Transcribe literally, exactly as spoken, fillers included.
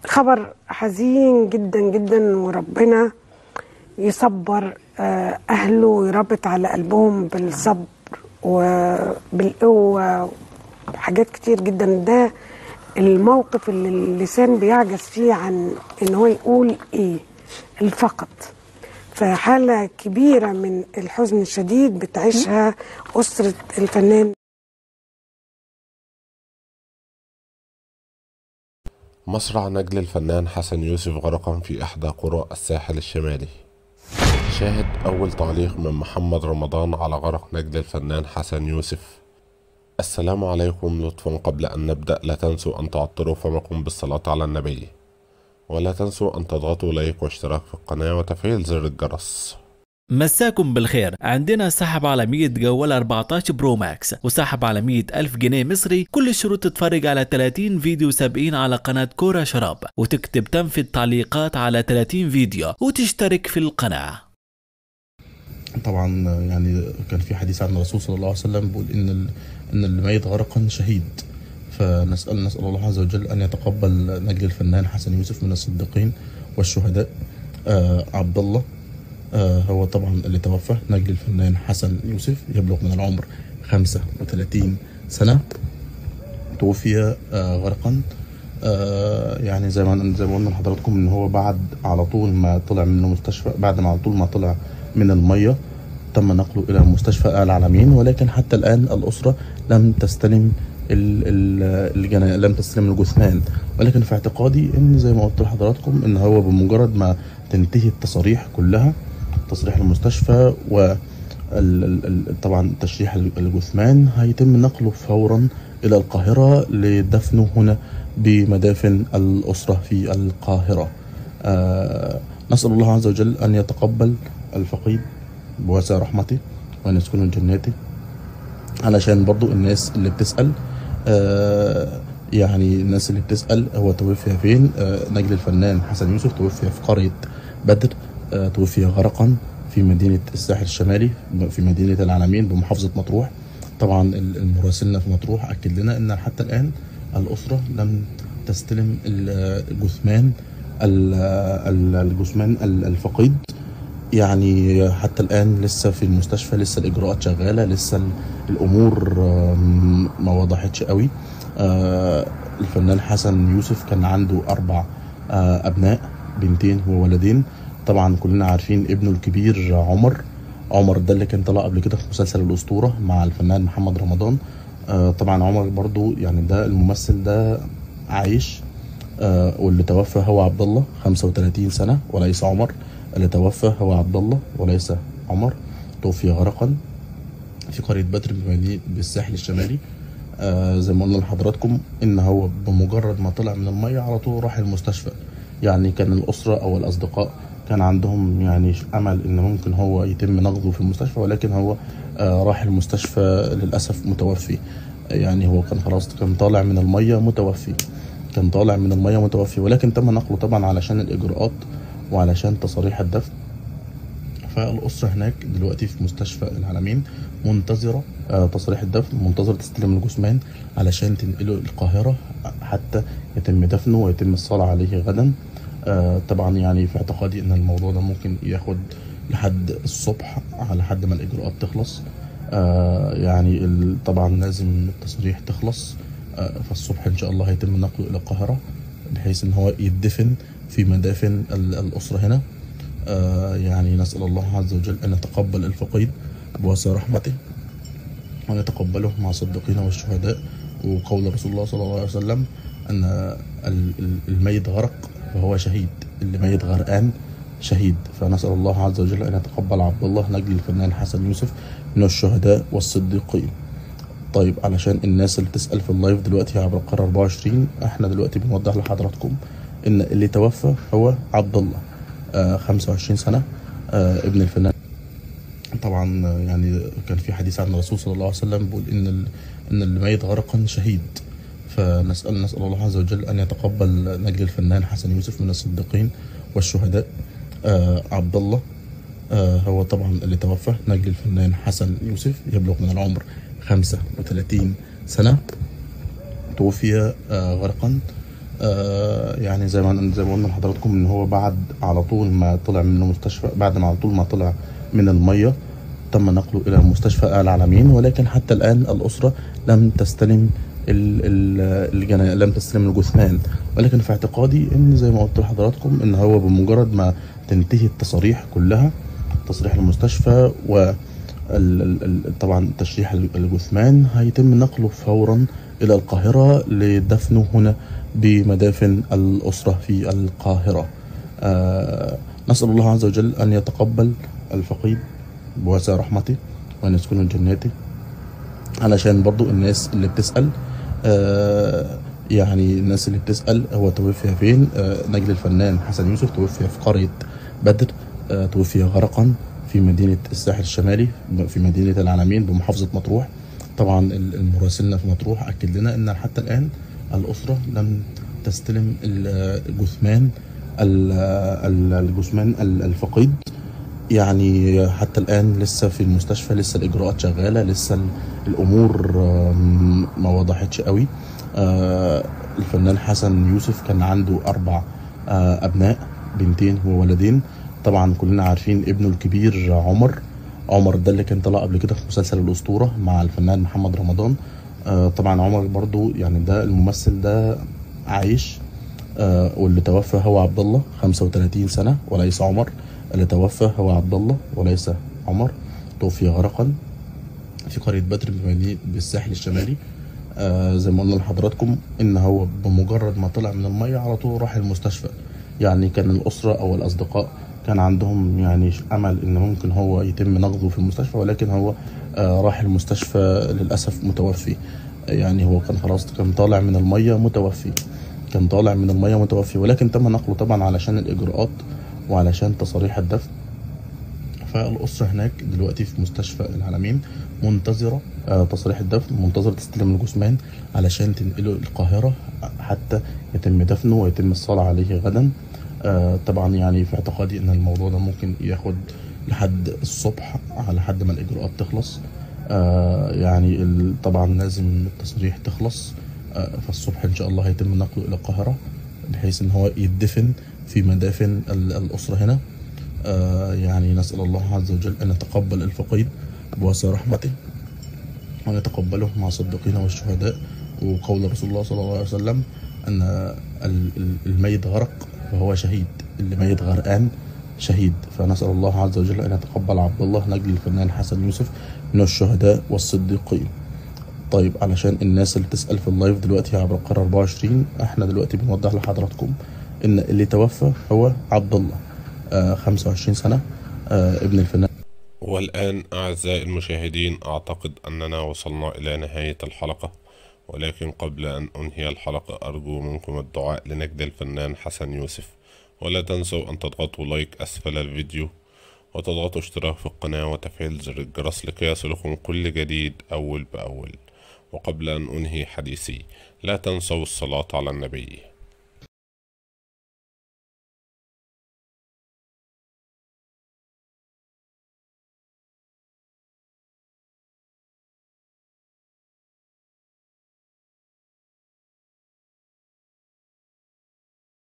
خبر حزين جدا جدا، وربنا يصبر أهله ويربط على قلبهم بالصبر وبالقوة وحاجات كتير جدا. ده الموقف اللي اللسان بيعجز فيه عن إن هو يقول إيه الفقط. فحالة كبيرة من الحزن الشديد بتعيشها أسرة الفنان. مصرع نجل الفنان حسن يوسف غرقا في إحدى قرى الساحل الشمالي. شاهد أول تعليق من محمد رمضان على غرق نجل الفنان حسن يوسف. السلام عليكم. لطفا قبل أن نبدأ لا تنسوا أن تعطروا فمكم بالصلاة على النبي، ولا تنسوا أن تضغطوا لايك واشتراك في القناة وتفعيل زر الجرس. مساكم بالخير. عندنا سحب على مية جوال أربعتاشر برو ماكس، وسحب على مية ألف جنيه مصري. كل الشروط تتفرج على ثلاثين فيديو سابقين على قناة كورة شراب، وتكتب تنفيذ تعليقات على ثلاثين فيديو، وتشترك في القناة. طبعا يعني كان في حديث عن الرسول صلى الله عليه وسلم بيقول ان ان الميت غرقا شهيد. فنسال نسال الله عز وجل ان يتقبل نجل الفنان حسن يوسف من الصديقين والشهداء. آه عبد الله آه هو طبعا اللي توفى. نجل الفنان حسن يوسف يبلغ من العمر خمسة وثلاثين سنة، توفي آه غرقا. آه يعني زي ما زي ما قلنا لحضراتكم ان هو بعد على طول ما طلع من المستشفى، بعد ما على طول ما طلع من الميه تم نقله الى مستشفى العالمين، ولكن حتى الان الاسره لم تستلم الجنازه، لم تستلم الجثمان. ولكن في اعتقادي ان زي ما قلت لحضراتكم ان هو بمجرد ما تنتهي التصاريح كلها، تصريح المستشفى و طبعا تشريح الجثمان، هيتم نقله فورا الى القاهره لدفنه هنا بمدافن الاسره في القاهره. آه نسال الله عز وجل ان يتقبل الفقيد بواسع رحمته وان يسكنه جناته. علشان برضو الناس اللي بتسأل آه يعني الناس اللي بتسأل هو توفي فين. آه نجل الفنان حسن يوسف توفي في قرية بدر، آه توفي غرقا في مدينة الساحل الشمالي في مدينة العالمين بمحافظة مطروح. طبعا المراسلنا في مطروح أكد لنا ان حتى الآن الأسرة لم تستلم الجثمان الجثمان الفقيد. يعني حتى الآن لسه في المستشفى، لسه الإجراءات شغالة، لسه الأمور ما وضحتش قوي. الفنان حسن يوسف كان عنده أربع أبناء، بنتين وولدين. طبعا كلنا عارفين ابنه الكبير عمر عمر ده اللي كان طلع قبل كده في مسلسل الأسطورة مع الفنان محمد رمضان. طبعا عمر برضو يعني ده الممثل ده عايش. واللي توفى هو عبد الله خمسة وثلاثين سنة وليس عمر. اللي توفى هو عبد الله وليس عمر. توفي غرقا في قرية بدر بالساحل الشمالي. آه زي ما قلنا لحضراتكم ان هو بمجرد ما طلع من المية على طول راح المستشفى. يعني كان الأسرة او الأصدقاء كان عندهم يعني امل ان ممكن هو يتم نقضه في المستشفى، ولكن هو آه راح المستشفى للأسف متوفي. يعني هو كان خلاص كان طالع من المية متوفي كان طالع من المية متوفي ولكن تم نقله طبعا علشان الإجراءات وعلشان تصاريح الدفن. فالأسرة هناك دلوقتي في مستشفى العالمين منتظرة آه تصريح الدفن، منتظرة تستلم الجثمان علشان تنقله القاهرة حتى يتم دفنه ويتم الصلاة عليه غدا. آه طبعا يعني في اعتقادي ان الموضوع ده ممكن ياخد لحد الصبح على حد ما الإجراءات تخلص. آه يعني طبعا لازم التصريح تخلص. آه فالصبح ان شاء الله هيتم نقله الى القاهرة بحيث ان هو يدفن في مدافن الأسرة هنا. آه يعني نسأل الله عز وجل أن يتقبل الفقيد بواسع رحمته وأن يتقبله مع الصديقين والشهداء. وقول رسول الله صلى الله عليه وسلم أن الميت غرق فهو شهيد، اللي ميت غرقان شهيد. فنسأل الله عز وجل أن يتقبل عبد الله نجل الفنان حسن يوسف من الشهداء والصديقين. طيب علشان الناس اللي بتسأل في اللايف دلوقتي عبر القناة أربعة وعشرين، احنا دلوقتي بنوضح لحضراتكم ان اللي توفى هو عبد الله آه خمسة وعشرين سنة، آه ابن الفنان. طبعا يعني كان في حديث عن الرسول صلى الله عليه وسلم بيقول ان ان الميت غرقا شهيد. فنسأل نسأل الله عز وجل ان يتقبل نجل الفنان حسن يوسف من الصديقين والشهداء. آه عبد الله آه هو طبعا اللي توفى. نجل الفنان حسن يوسف يبلغ من العمر خمسة وثلاثين سنة، توفي آه غرقا. آه يعني زي ما زي ما قلنا لحضراتكم ان هو بعد على طول ما طلع من المستشفى، بعد ما على طول ما طلع من الميه تم نقله الى مستشفى العالمين، ولكن حتى الان الاسره لم تستلم الجنا... لم تستلم الجثمان. ولكن في اعتقادي ان زي ما قلت لحضراتكم ان هو بمجرد ما تنتهي التصاريح كلها، تصريح المستشفى و طبعا تشريح الجثمان، هيتم نقله فورا الى القاهره لدفنه هنا بمدافن الاسره في القاهره. آه نسال الله عز وجل ان يتقبل الفقيد بواسع رحمته وان يسكنه جناته. علشان برضو الناس اللي بتسال آه يعني الناس اللي بتسال هو توفي فين، آه نجل الفنان حسن يوسف توفي في قريه بدر، آه توفي غرقا في مدينة الساحل الشمالي في مدينة العالمين بمحافظة مطروح. طبعا المراسلنا في مطروح أكد لنا أن حتى الآن الأسرة لم تستلم الجثمان الجثمان الفقيد. يعني حتى الآن لسه في المستشفى، لسه الإجراءات شغالة، لسه الأمور ما وضحتش قوي. الفنان حسن يوسف كان عنده أربع أبناء، بنتين وولدين. طبعا كلنا عارفين ابنه الكبير عمر عمر ده اللي كان طلع قبل كده في مسلسل الأسطورة مع الفنان محمد رمضان. آه طبعا عمر برضو يعني ده الممثل ده عايش، آه واللي توفى هو عبد الله خمسة وثلاثين سنة وليس عمر. اللي توفى هو عبد الله وليس عمر، توفي غرقا في قرية بدر بالساحل الشمالي. آه زي ما قلنا لحضراتكم ان هو بمجرد ما طلع من المية على طول راح المستشفى. يعني كان الأسرة أو الأصدقاء كان عندهم يعني أمل إن ممكن هو يتم نقله في المستشفى، ولكن هو آه راح المستشفى للأسف متوفي. يعني هو كان خلاص كان طالع من المية متوفي كان طالع من المية متوفي ولكن تم نقله طبعا علشان الإجراءات وعلشان تصاريح الدفن. فالأسرة هناك دلوقتي في مستشفى العالمين منتظرة آه تصريح الدفن، منتظرة تستلم الجثمان علشان تنقله القاهرة حتى يتم دفنه ويتم الصلاة عليه غدا. آه طبعا يعني في اعتقادي ان الموضوع ده ممكن ياخد لحد الصبح على حد ما الإجراءات تخلص. آه يعني طبعا لازم التصريح تخلص، آه فالصبح ان شاء الله هيتم نقله الى القاهرة بحيث ان هو يدفن في مدافن الأسرة هنا. آه يعني نسأل الله عز وجل أن يتقبل الفقيد بواسع رحمته وأن يتقبله مع الصديقين والشهداء. وقول رسول الله صلى الله عليه وسلم أن الميت غرق فهو شهيد، اللي ميت غرقان شهيد. فنسأل الله عز وجل أن يتقبل عبد الله نجل الفنان حسن يوسف من الشهداء والصديقين. طيب علشان الناس اللي تسأل في اللايف دلوقتي عبر القناة أربعة وعشرين، احنا دلوقتي بنوضح لحضراتكم ان اللي توفى هو عبد الله آه خمسة وعشرين سنة، آه ابن الفنان. والآن أعزائي المشاهدين أعتقد أننا وصلنا إلى نهاية الحلقة، ولكن قبل أن أنهي الحلقة أرجو منكم الدعاء لنجد الفنان حسن يوسف، ولا تنسوا أن تضغطوا لايك أسفل الفيديو وتضغطوا اشتراك في القناة وتفعيل زر الجرس لكي يصلكم كل جديد أول بأول. وقبل أن أنهي حديثي لا تنسوا الصلاة على النبي.